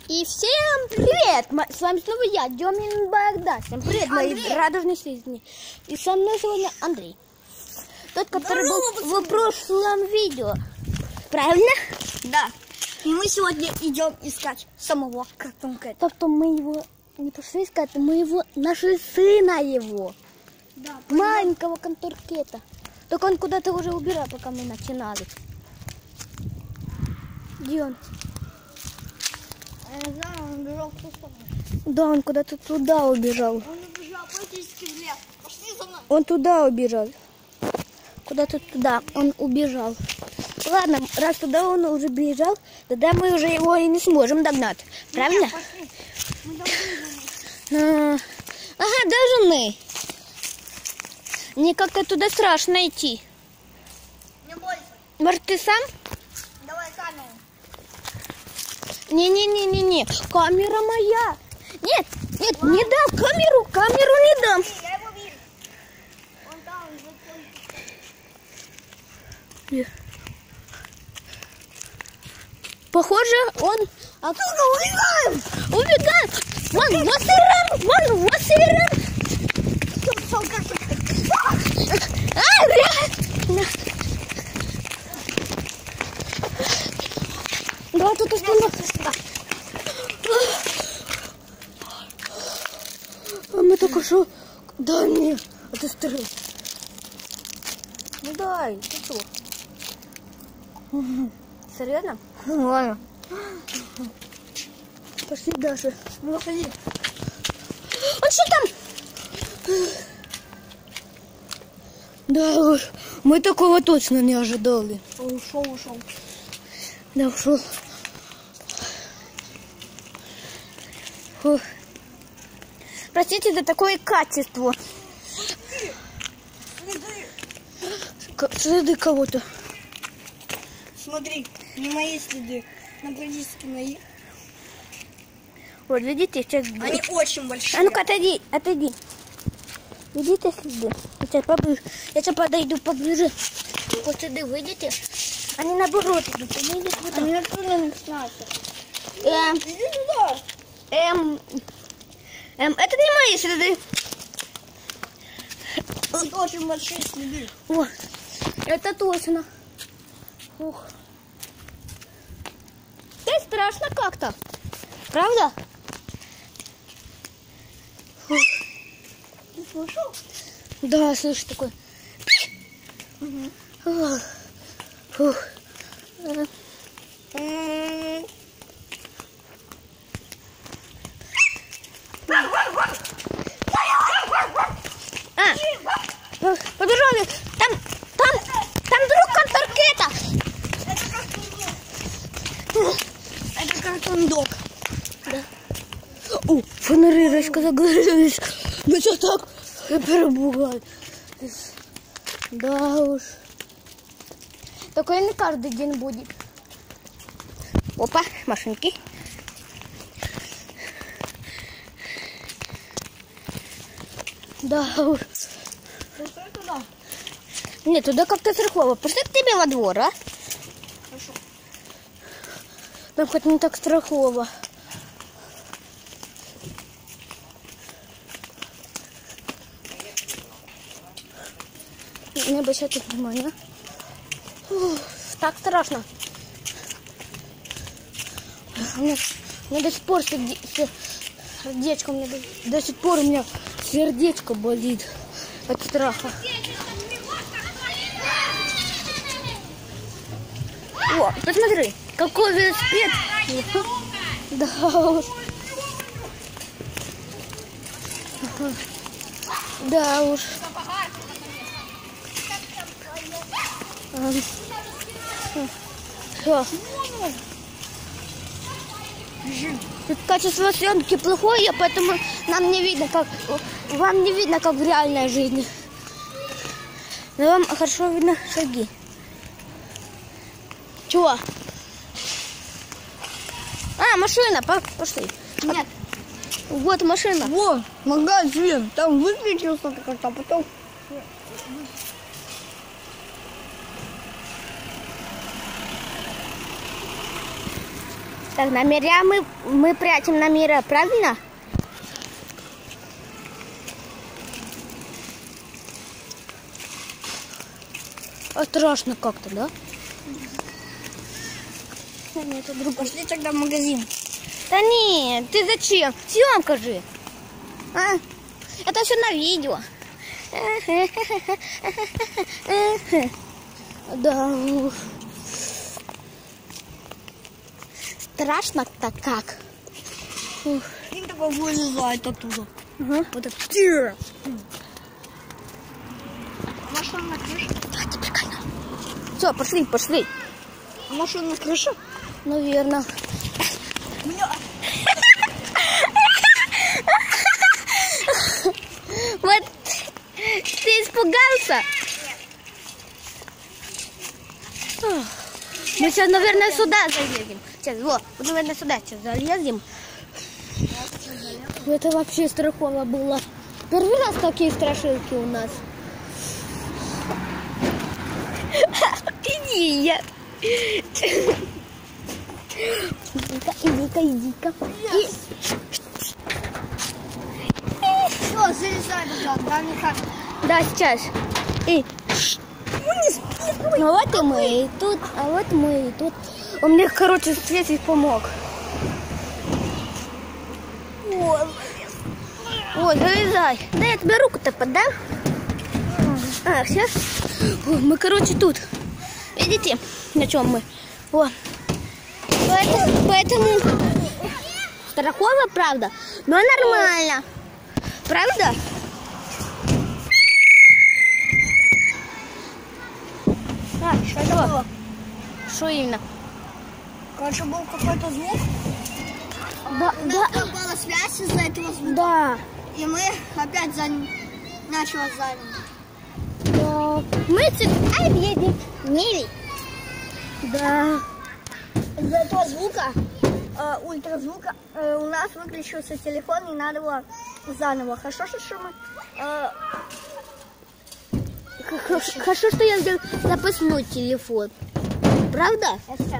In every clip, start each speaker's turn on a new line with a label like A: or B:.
A: И всем привет! С вами снова я, Демин Богдан. Всем привет, мои радужные слизни. И со мной сегодня Андрей. Тот, который был в прошлом видео. Правильно?
B: Да. И мы сегодня идем искать самого картунка.
A: Тобто мы его не пошли искать, мы его нашли, сына его.
B: Да,
A: маленького контуркета. Только он куда-то уже убирал, пока мы начинали. Где он?
B: Я не знаю, он убежал в ту сторону.
A: Да, он куда-то туда убежал.
B: Он убежал практически в лес. Пошли за мной.
A: Он туда убежал. Куда-то туда он убежал. Ладно, раз туда он уже бежал, тогда мы уже его и не сможем догнать. Правильно?
B: Нет, пошли. Мы должны.
A: Ага, должны. Мне как-то туда страшно идти.
B: Не бойся.
A: Может, ты сам?
B: Давай камеру.
A: Не-не-не-не-не. Камера моя. Нет, не дам камеру не дам.
B: Я его вижу. Он там уже.
A: Похоже, он оттуда убегает. Вон, Васиран. Давай тут остановимся. А мы только что... Да нет, это стресс. Ну дай, ты что? Серьезно?
B: Ладно.
A: Пошли дальше.
B: Ну, ходи.
A: Он что там? Да уж, мы такого точно не ожидали.
B: Он ушел.
A: Да, ушел. Фух. Простите за такое качество. Следы кого-то.
B: Смотри, не мои следы, но практически мои.
A: Вот, видите, сейчас...
B: Они очень большие.
A: А ну-ка, отойди. Видите следы? Я сейчас подойду поближе. Вот следы, видите? Они наоборот идут. Они идут вот так.
B: Они оттуда начинаются. Иди сюда.
A: Это не мои следы.
B: Это очень большие следы.
A: О, это точно. Ух. Да страшно как-то. Правда? Фух.
B: Ты слышал?
A: Да, слышу такой.
B: Угу.
A: Фух. Фух. Побежали. Там друг контуркета.
B: Это картун-дог.
A: Да. О, фонари резко загорелись. Мы что так перебугали. Да уж. Такое не каждый день будет. Опа, машинки. Да уж.
B: Пошли туда.
A: Нет, туда как-то страхово. Пошли к тебе во двор, а?
B: Хорошо.
A: Там хоть не так страхово. Не обращайте внимания. Фух, так страшно. Мне до сих пор сердечко, до сих пор у меня сердечко болит от страха. О, посмотри, какой велосипед. Да уж. Да уж. Все. Тут качество съемки плохое, поэтому нам не видно, вам не видно, как в реальной жизни. Но вам хорошо видно шаги. Чего? А, машина, пошли.
B: Нет.
A: Вот машина.
B: Вот, магазин. Там выключился как-то, а потом...
A: Так, номера мы прячем номера, правильно? Страшно как-то, да?
B: Нет, это друг. Пошли тогда в магазин.
A: Да нет, ты зачем? Съемка же. А? Это все на видео. Да уж. Страшно-то как.
B: И такой вылезает оттуда.
A: Угу.
B: Вот это. Машина на крыше.
A: Да, теперь прикольно. Все, пошли.
B: Машина на крыше?
A: Наверное. Вот ты испугался? Мы сейчас, наверное, сюда залезем. Сейчас, вот, наверное, сюда сейчас залезем. Это вообще страхово было. Первый раз такие страшилки у нас. Иди я. Иди-ка.
B: Все, залезай, да, Михаил.
A: Да, сейчас. Ну вот и мы и тут, а вот мы и тут. Он мне, короче, Светик помог. Вот, залезай. Да я тебе руку-то подам. А, все. Мы, короче, тут. Видите, на чем мы? Вот. Поэтому страхово, правда, но нормально. Правда?
B: Что это было?
A: Что именно?
B: Короче, был какой-то звук.
A: Да,
B: У нас пропала связь из-за этого звука.
A: да.
B: И мы опять начали занять.
A: Да. Мы едем. Мили. Да.
B: Из-за этого звука, ультразвука, у нас выключился телефон, и надо было заново. Хорошо, что мы...
A: Хорошо, что я взял запасной телефон. Правда?
B: Я сейчас.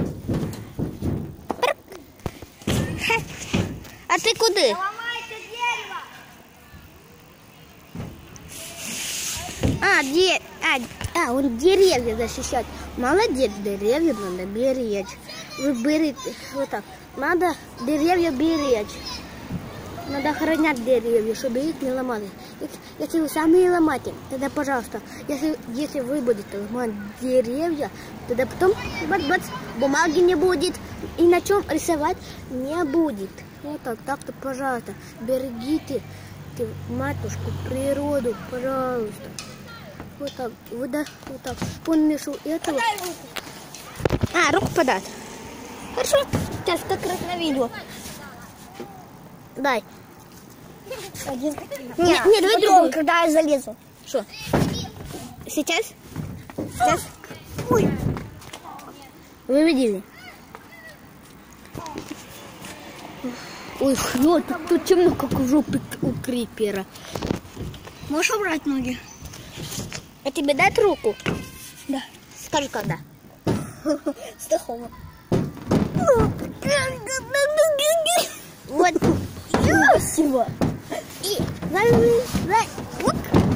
A: А ты куда?
B: Ломайте дерево!
A: Он деревья защищать. Молодец, деревья надо беречь. Вы берете, вот так. Надо деревья беречь. Надо охранять деревья, чтобы их не ломали. Если вы сами ломаете, тогда, пожалуйста, если вы будете ломать деревья, тогда потом бац-бац, бумаги не будет, и на чем рисовать не будет. Вот так, так-то, пожалуйста, берегите матушку, природу, пожалуйста. Вот так, вот так. Помнишь этого? Руку подать. Хорошо, сейчас как раз на видео. Дай.
B: Один.
A: Нет, давай другую.
B: Когда я залезу.
A: Что? Сейчас? Сейчас?
B: Ой.
A: Вы видели? Ой, тут темно, как в жопе у крипера.
B: Можешь убрать ноги?
A: А тебе дать руку?
B: Да.
A: Скажи, когда.
B: Страхово.
A: Вот.
B: Спасибо.
A: И залезай. Вот.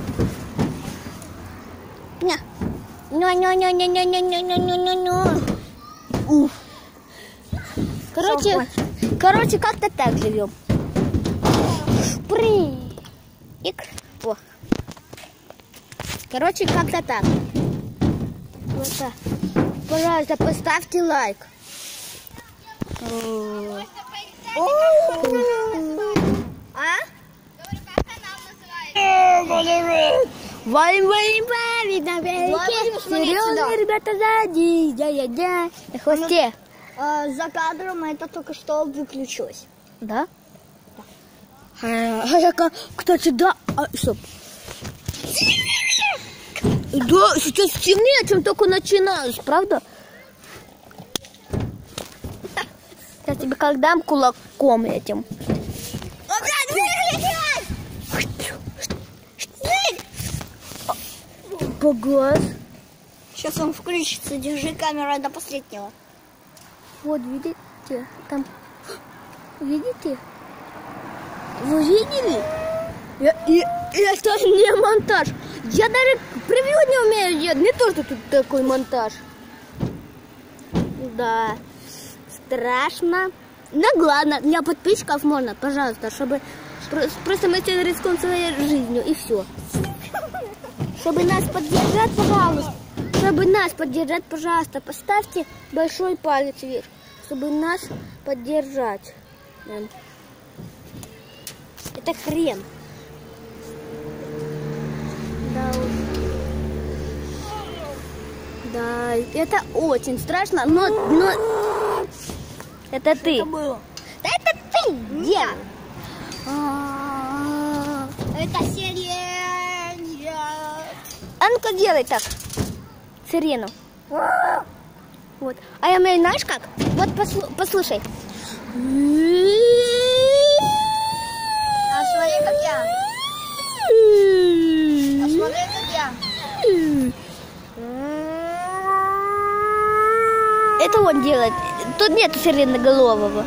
A: Ня.
B: Уф.
A: Короче, как-то так живем. Прик. О. Короче, как-то так. Вот так. Пожалуйста, поставьте лайк. Валим на береге. Серьезные ребята сзади. Я на хвосте.
B: За кадром это только что выключилось.
A: Да? Кстати, да. Стоп. Да, сейчас темнее, чем только начиналось, правда? Я тебе как дам кулаком этим. Погас.
B: Сейчас он включится. Держи камеру до последнего.
A: Вот, видите? Видите? Там. Видите? Вы видели? Это не монтаж. Я даже превью не умею делать. Не то, что тут такой монтаж. Да. Страшно. Но главное, для подписчиков можно, пожалуйста, чтобы просто мы все рискуем своей жизнью и все. Чтобы нас поддержать, пожалуйста. Чтобы нас поддержать, пожалуйста, поставьте большой палец вверх. Чтобы нас поддержать. Это хрен. Да, да, это очень страшно, но это ты.
B: Было.
A: Да это ты,
B: Нет. Это сирень.
A: А ну-ка делай так. Сирену. Вот. А я умею, знаешь как? Вот послушай.
B: А смотри, как я. А смотри, как я.
A: Это он делает. Тут нету сиреноголового.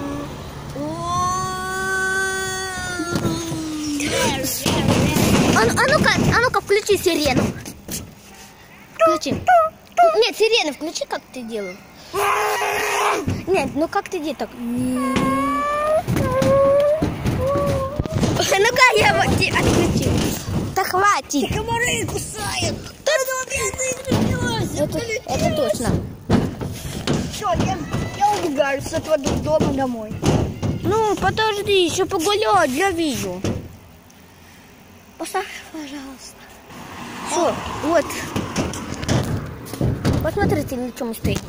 A: А ну-ка, включи сирену. Включи. Нет, сирену включи, как ты делал. Нет, ну как ты делал так? Ну-ка, я вот отключил. Да хватит.
B: Комары кусают.
A: Это точно.
B: Все, я убегаю с этого дома домой.
A: Ну, подожди, еще погулять для видео.
B: Поставь, пожалуйста.
A: Все, вот. Посмотрите, на чем мы стоим.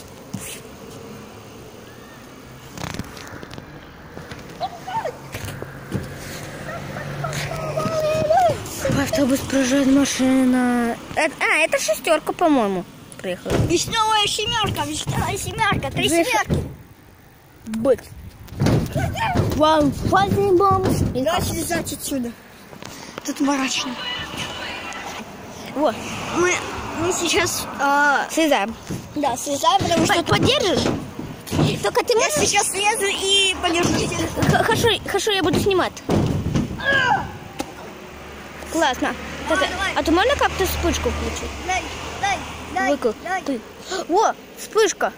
A: Автобус проезжает машина. Это шестерка, по-моему, приехала.
B: Вишневая семерка, три семерки.
A: Быть. Вау, фазный бомб.
B: Давай слезать отсюда. Тут мрачно.
A: Вот.
B: Мы сейчас
A: Слезаем.
B: да, слезаем, потому что
A: Поддержишь? Только ты
B: я
A: можешь...
B: сейчас слезу и подержу.
A: Хорошо, я буду снимать. Классно. Так,
B: давай.
A: а ты можно как-то вспышку включить?
B: Дай.
A: Выкл. Ты. О, вспышка.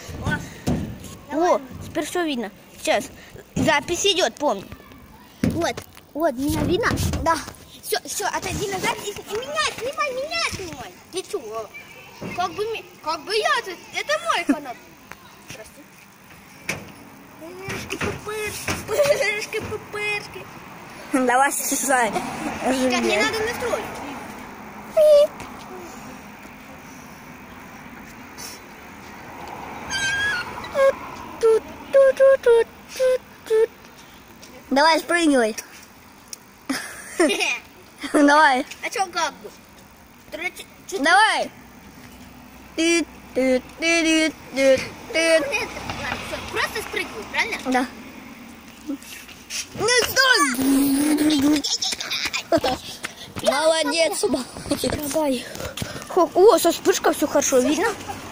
B: О,
A: О, теперь все видно. Сейчас. Запись идет, помню. Вот, меня видно?
B: да.
A: Все, отойди назад и меня снимай. Ты чего? Как бы я, это мой канал. Пупырышки.
B: Давай слезай.
A: Как мне надо настроить.
B: Давай, спрыгивай. Давай.
A: А чё, как бы?
B: Давай.
A: Просто спрыгивай, правильно?
B: Да. Ну стой! Молодец,
A: Давай. О, со вспышкой все хорошо видно.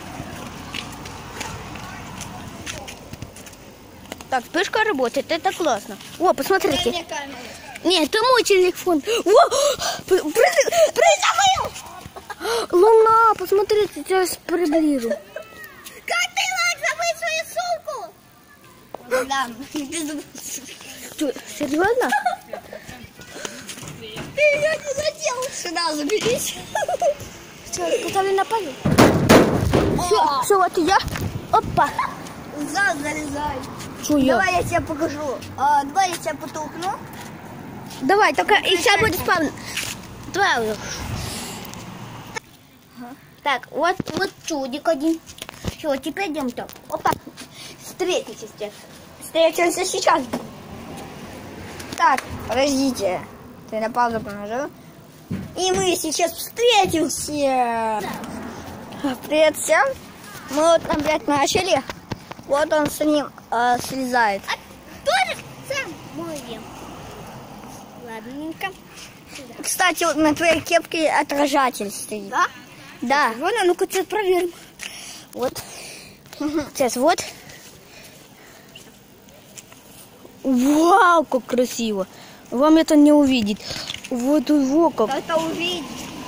A: Так, вспышка работает, это классно. О, посмотрите. Нет, это мой телефон. О, призову! Луна, посмотрите, сейчас приближу.
B: Как ты мог забыть свою сумку? Да.
A: Что, серьезно?
B: Ты ее не задел. Сюда заберись.
A: Все, поставили на память. Все, вот я. Опа.
B: Зад залезай.
A: Что я?
B: Давай я тебе покажу. Давай я тебя потолкну.
A: Давай, только и сейчас будет спавн. Правильно. Так, вот чудик один. Все, теперь идем так. Опа. Встретимся сейчас.
B: Встретимся сейчас. Так, подождите. Ты на паузу положил. И мы сейчас встретимся. Привет всем. Мы вот опять начали. Вот он с ним слезает.
A: Тоже сам будем. Ладненько.
B: Кстати, вот на твоей кепке отражатель стоит.
A: Да?
B: Да.
A: Вон, а ну-ка сейчас проверим. Вот. Сейчас вот. Вау, как красиво. Вам это не увидеть. Вот его как.
B: Это увидеть.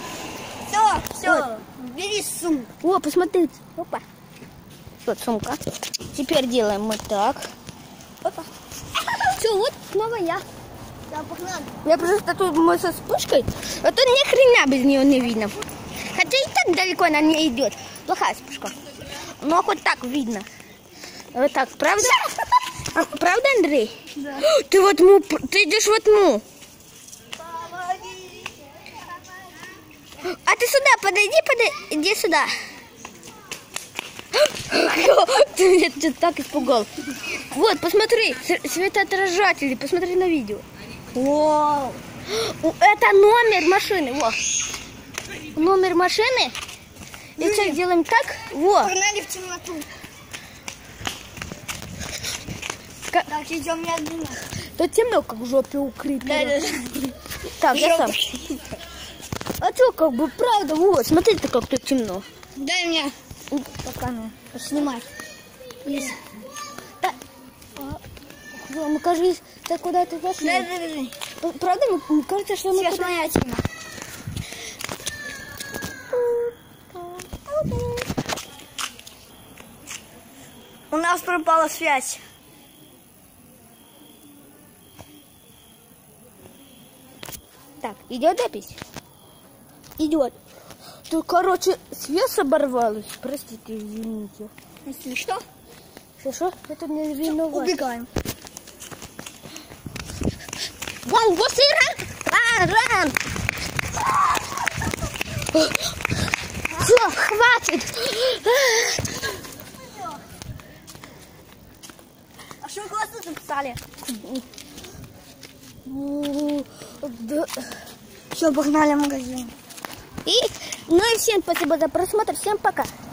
B: Все, бери сумку.
A: О, посмотрите. Опа. Вот сумка. Теперь делаем мы так. Опа. Все, вот снова я.
B: Да, погнали.
A: Я просто тут мы со вспышкой, а то ни хрена без нее не видно. Хотя и так далеко она не идет. Плохая вспышка. Но хоть так видно. Вот так, правда? Правда, Андрей?
B: Да.
A: Ты во тьму, ты идешь во тьму. А ты сюда подойди, иди сюда. Ты меня что-то так испугал. Вот, посмотри, светоотражатели, посмотри на видео.
B: Вау.
A: Это номер машины, во. Номер машины. И сейчас делаем так, во.
B: Погнали в темноту. Так, идем медленно.
A: Тут темно, как в жопе у крипера.
B: Да.
A: Так, я сам. А что, как бы, правда, вот, смотрите, как тут темно.
B: Дай мне камеру, снимай.
A: Да. Мы, кажется, так куда-то зашли.
B: Дай.
A: Правда, мне кажется, что мы...
B: Сейчас моя тема. У нас пропала связь.
A: Так, идет запись? Идет. Тут, короче, связь оборвалась. Простите, извините.
B: Если что,
A: Что? Это не виноват.
B: убегаем.
A: Вау, вот и ран! Все, хватит!
B: А что вы классно записали?
A: Да.
B: Все, погнали в магазин.
A: Ну и всем спасибо за просмотр. Всем пока.